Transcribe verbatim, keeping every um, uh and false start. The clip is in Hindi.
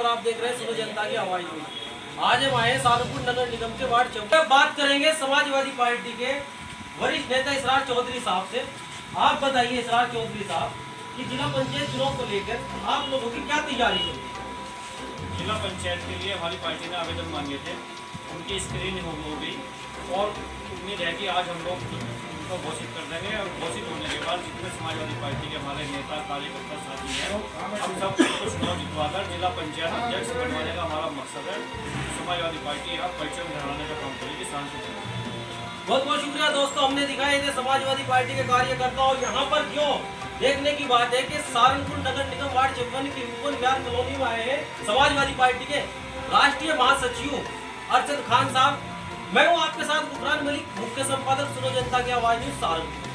आप देख रहे हैं सुनो जनता की आवाज न्यूज। आज हम आए सहारनपुर नगर निगम के वार्ड चौदह। बात करेंगे समाजवादी पार्टी के वरिष्ठ नेता इसरार चौधरी साहब से। आप बताइए इसरार चौधरी साहब कि जिला पंचायत चुनाव को लेकर आप लोगों की क्या तैयारी है? जिला पंचायत के लिए हमारी पार्टी ने आवेदन मांगे थे, उनकी स्क्रीनिंग हो गई और उम्मीद है कि आज हम लोग उनको घोषित कर देंगे। और घोषित होने के बाद जितने समाजवादी पार्टी के हमारे नेता कार्यकर्ता साथी हैं, हम सब चुनाव जितवाकर जिला पंचायत अध्यक्ष बनवाने का हमारा मकसद है। समाजवादी पार्टी यहाँ परिचय बढ़ाने का काम करेगी शांति। बहुत बहुत शुक्रिया दोस्तों, हमने दिखाए थे समाजवादी पार्टी के कार्यकर्ता। और यहाँ पर क्यों देखने की बात है कि सहारनपुर नगर निगम वार्ड चौवन की ऊपर बिहार कॉलोनी में आए हैं समाजवादी पार्टी के राष्ट्रीय महासचिव अरशद खान साहब। मैं हूँ आपके साथ गुफरान मलिक, मुख्य संपादक सुनो जनता की आवाज न्यूज सहारनपुर।